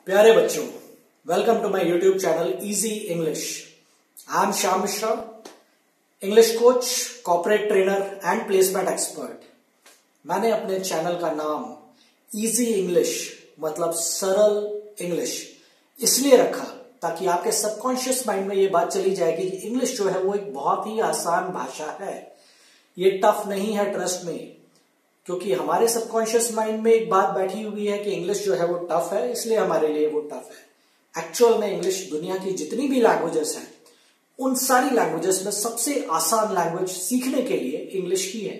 प्यारे बच्चों, welcome to my YouTube channel easy English. I am Shyam Mishra, English coach, corporate trainer and placement expert. मैंने अपने channel का नाम इजी इंग्लिश मतलब सरल इंग्लिश इसलिए रखा ताकि आपके सबकॉन्शियस माइंड में ये बात चली जाए कि इंग्लिश जो है वो एक बहुत ही आसान भाषा है। ये टफ नहीं है, ट्रस्ट में, क्योंकि हमारे सबकॉन्शियस माइंड में एक बात बैठी हुई है कि इंग्लिश जो है वो टफ है, इसलिए हमारे लिए वो टफ है। एक्चुअल में इंग्लिश दुनिया की जितनी भी लैंग्वेजेस हैं उन सारी लैंग्वेजेस में सबसे आसान लैंग्वेज सीखने के लिए इंग्लिश ही है।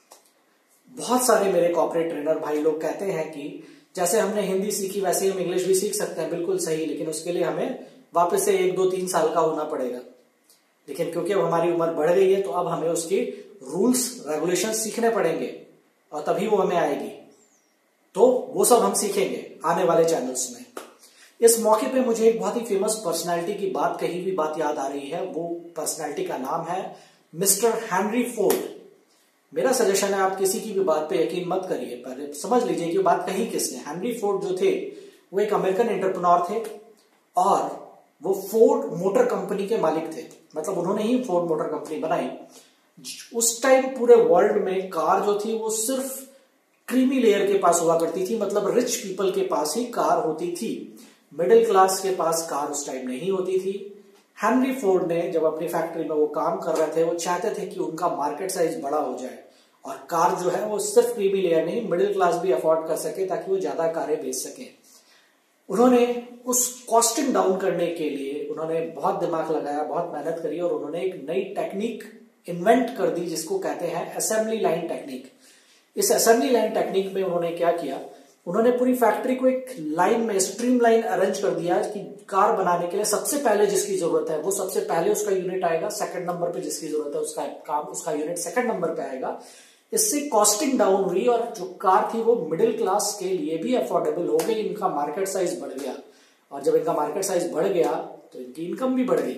बहुत सारे मेरे कॉर्पोरेट ट्रेनर भाई लोग कहते हैं कि जैसे हमने हिंदी सीखी वैसे हम इंग्लिश भी सीख सकते हैं। बिल्कुल सही, लेकिन उसके लिए हमें वापस से 1, 2, 3 साल का होना पड़ेगा। लेकिन क्योंकि अब हमारी उम्र बढ़ गई है तो अब हमें उसकी रूल्स रेगुलेशन सीखने पड़ेंगे और तभी वो हमें आएगी। तो वो सब हम सीखेंगे आने वाले चैनल्स में। इस मौके पे मुझे एक बहुत ही फेमस पर्सनालिटी की बात, कही हुई बात याद आ रही है। वो पर्सनालिटी का नाम है मिस्टर हेनरी फोर्ड। मेरा सजेशन है, आप किसी की भी बात पे यकीन मत करिए, पहले समझ लीजिए कि बात कही किसने। हेनरी फोर्ड जो थे वो एक अमेरिकन एंटरप्रेन्योर थे और वो फोर्ड मोटर कंपनी के मालिक थे। मतलब उन्होंने ही फोर्ड मोटर कंपनी बनाई। उस टाइम पूरे वर्ल्ड में कार जो थी वो सिर्फ क्रीमी लेयर के पास हुआ करती थी, मतलब रिच पीपल के पास ही कार होती थी। मिडिल क्लास के पास कार उस टाइम नहीं होती थी। हेनरी फोर्ड ने जब अपनी फैक्ट्री में वो काम कर रहे थे, वो चाहते थे कि उनका मार्केट साइज बड़ा हो जाए और कार जो है वो सिर्फ क्रीमी लेयर नहीं, मिडिल क्लास भी अफोर्ड कर सके ताकि वो ज्यादा कारें बेच सके। उन्होंने उस कॉस्टिंग डाउन करने के लिए उन्होंने बहुत दिमाग लगाया, बहुत मेहनत करी और उन्होंने एक नई टेक्निक इन्वेंट कर दी जिसको कहते हैं असेंबली लाइन टेक्निक। इस असेंबली लाइन टेक्निक में उन्होंने क्या किया, उन्होंने पूरी फैक्ट्री को एक लाइन में स्ट्रीम लाइन अरेंज कर दिया कि कार बनाने के लिए सबसे पहले जिसकी जरूरत है वो सबसे पहले उसका यूनिट आएगा, सेकंड नंबर पे जिसकी जरूरत है उसका यूनिट सेकंड नंबर पे आएगा। इससे कॉस्टिंग डाउन हुई और जो कार थी वो मिडिल क्लास के लिए भी अफोर्डेबल हो गई। इनका मार्केट साइज बढ़ गया और जब इनका मार्केट साइज बढ़ गया तो इनकी इनकम भी बढ़ गई।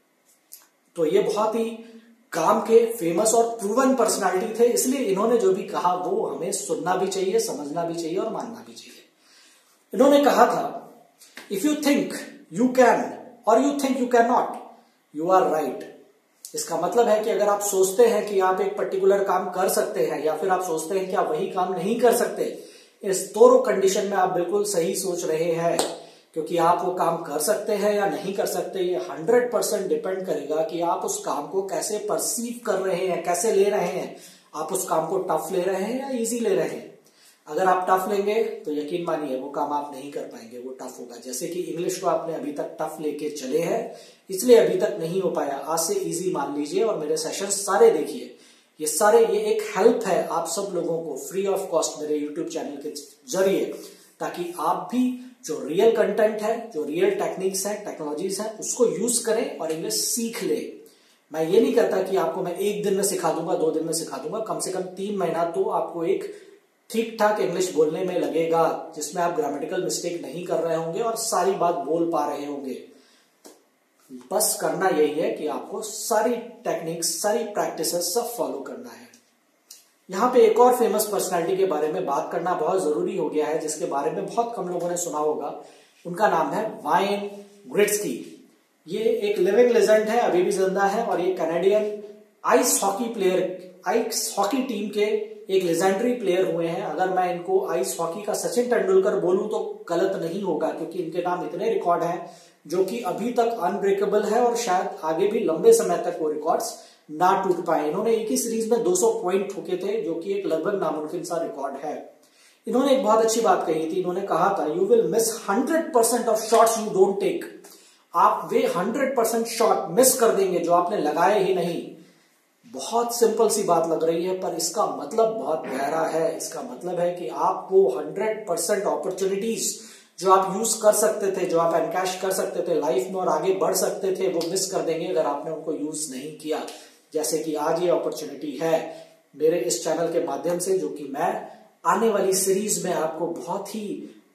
तो ये बहुत ही काम के फेमस और प्रूवन पर्सनालिटी थे, इसलिए इन्होंने जो भी कहा वो हमें सुनना भी चाहिए, समझना भी चाहिए और मानना भी चाहिए। इन्होंने कहा था, if you think you can or you think you can not, you are right. इसका मतलब है कि अगर आप सोचते हैं कि आप एक पर्टिकुलर काम कर सकते हैं या फिर आप सोचते हैं कि आप वही काम नहीं कर सकते, इस दोनों कंडीशन में आप बिल्कुल सही सोच रहे हैं, क्योंकि आप वो काम कर सकते हैं या नहीं कर सकते ये 100% डिपेंड करेगा कि आप उस काम को कैसे परसीव कर रहे हैं, कैसे ले रहे हैं। आप उस काम को टफ ले रहे हैं या इजी ले रहे हैं। अगर आप टफ लेंगे तो यकीन मानिए वो काम आप नहीं कर पाएंगे, वो टफ होगा। जैसे कि इंग्लिश को आपने अभी तक टफ लेके चले हैं, इसलिए अभी तक नहीं हो पाया। आज से इजी मान लीजिए और मेरे सेशन सारे देखिए। ये एक हेल्प है आप सब लोगों को फ्री ऑफ कॉस्ट मेरे यूट्यूब चैनल के जरिए, ताकि आप भी जो रियल कंटेंट है, जो रियल टेक्निक्स है, टेक्नोलॉजीज है, उसको यूज करें और इंग्लिश सीख ले। मैं ये नहीं कहता कि आपको मैं 1 दिन में सिखा दूंगा, 2 दिन में सिखा दूंगा। कम से कम 3 महीना तो आपको एक ठीक ठाक इंग्लिश बोलने में लगेगा, जिसमें आप ग्रामेटिकल मिस्टेक नहीं कर रहे होंगे और सारी बात बोल पा रहे होंगे। बस करना यही है कि आपको सारी टेक्निक्स, सारी प्रैक्टिसेस सब फॉलो करना है। यहाँ पे एक और फेमस पर्सनालिटी के बारे में बात करना बहुत जरूरी हो गया है, जिसके बारे में बहुत कम लोगों ने सुना होगा। उनका नाम है वायन ग्रेट्स्की। ये एक लिविंग लेजेंड है, अभी भी जिंदा है और ये कैनेडियन आइस हॉकी टीम के एक लेजेंडरी प्लेयर हुए हैं। अगर मैं इनको आइस हॉकी का सचिन तेंदुलकर बोलूं तो गलत नहीं होगा, क्योंकि इनके नाम इतने रिकॉर्ड हैं जो कि अभी तक अनब्रेकेबल है और शायद आगे भी लंबे समय तक वो रिकॉर्ड्स ना टूट पाए। इन्होंने एक ही सीरीज में 200 पॉइंट ठोके थे, जो कि एक लगभग नामुमकिन सा रिकॉर्ड है। इन्होंने एक बहुत अच्छी बात कही थी। इन्होंने कहा था, you will miss 100% of shots you don't take. आप वे 100% शॉट मिस कर देंगे जो आपने लगाए ही नहीं। बहुत सिंपल सी बात लग रही है, पर इसका मतलब बहुत गहरा है। इसका मतलब है कि आप वो 100% अपॉर्चुनिटीज जो आप यूज कर सकते थे, जो आप एनकैश कर सकते थे लाइफ में और आगे बढ़ सकते थे, वो मिस कर देंगे अगर आपने उनको यूज नहीं किया। जैसे कि आज ये अपॉर्चुनिटी है मेरे इस चैनल के माध्यम से, जो कि मैं आने वाली सीरीज में आपको बहुत ही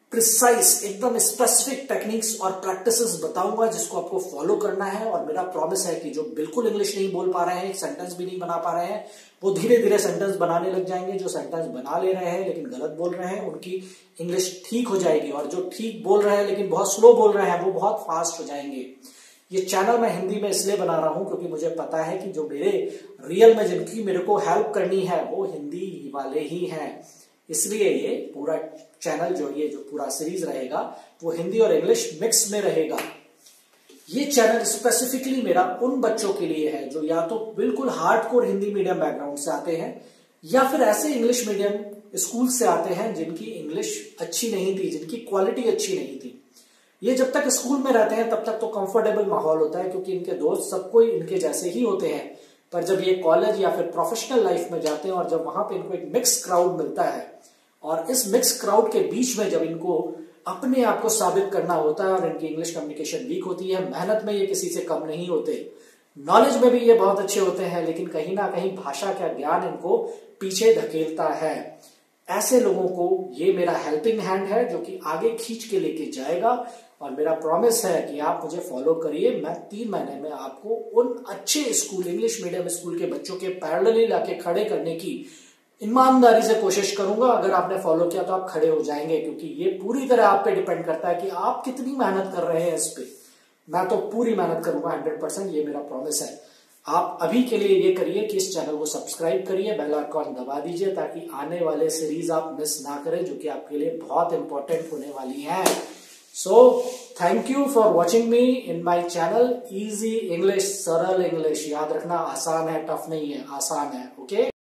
प्रिसाइज एकदम स्पेसिफिक टेक्निक्स और प्रैक्टिसेस बताऊंगा जिसको आपको फॉलो करना है। और मेरा प्रॉमिस है कि जो बिल्कुल इंग्लिश नहीं बोल पा रहे हैं, सेंटेंस भी नहीं बना पा रहे हैं, वो धीरे धीरे सेंटेंस बनाने लग जाएंगे। जो सेंटेंस बना ले रहे हैं लेकिन गलत बोल रहे हैं, उनकी इंग्लिश ठीक हो जाएगी। और जो ठीक बोल रहे हैं लेकिन बहुत स्लो बोल रहे हैं, वो बहुत फास्ट हो जाएंगे। ये चैनल मैं हिंदी में इसलिए बना रहा हूं क्योंकि मुझे पता है कि जो मेरे रियल में जिनकी मेरे को हेल्प करनी है वो हिंदी वाले ही हैं। इसलिए ये पूरा चैनल ये जो पूरा सीरीज रहेगा वो हिंदी और इंग्लिश मिक्स में रहेगा। ये चैनल स्पेसिफिकली मेरा उन बच्चों के लिए है जो या तो बिल्कुल हार्डकोर हिंदी मीडियम बैकग्राउंड से आते हैं या फिर ऐसे इंग्लिश मीडियम स्कूल से आते हैं जिनकी इंग्लिश अच्छी नहीं थी, जिनकी क्वालिटी अच्छी नहीं थी। ये जब तक स्कूल में रहते हैं तब तक तो कंफर्टेबल माहौल होता है क्योंकि इनके दोस्त सब कोई इनके जैसे ही होते हैं। पर जब ये कॉलेज या फिर प्रोफेशनल लाइफ में जाते हैं और जब वहां पे इनको एक मिक्स क्राउड मिलता है और इस मिक्स क्राउड के बीच में जब इनको अपने आप को साबित करना होता है और इनकी इंग्लिश कम्युनिकेशन वीक होती है, मेहनत में ये किसी से कम नहीं होते, नॉलेज में भी ये बहुत अच्छे होते हैं, लेकिन कहीं ना कहीं भाषा का ज्ञान इनको पीछे धकेलता है। ऐसे लोगों को ये मेरा हेल्पिंग हैंड है जो कि आगे खींच के लेके जाएगा। और मेरा प्रॉमिस है कि आप मुझे फॉलो करिए। मैं 3 महीने में आपको उन अच्छे स्कूल, इंग्लिश मीडियम स्कूल के बच्चों के पैरेलली लाके खड़े करने की ईमानदारी से कोशिश करूंगा। अगर आपने फॉलो किया तो आप खड़े हो जाएंगे, क्योंकि ये पूरी तरह आप पे डिपेंड करता है कि आप कितनी मेहनत कर रहे हैं इस पे। मैं तो पूरी मेहनत करूंगा 100%, ये मेरा प्रॉमिस है। आप अभी के लिए ये करिए कि इस चैनल को सब्सक्राइब करिए, बेल आइकॉन दबा दीजिए ताकि आने वाले सीरीज आप मिस ना करें जो कि आपके लिए बहुत इंपॉर्टेंट होने वाली है। So, thank you for watching me in my channel Easy English, सरल इंग्लिश। याद रखना, आसान है, टफ नहीं है, आसान है। ओके।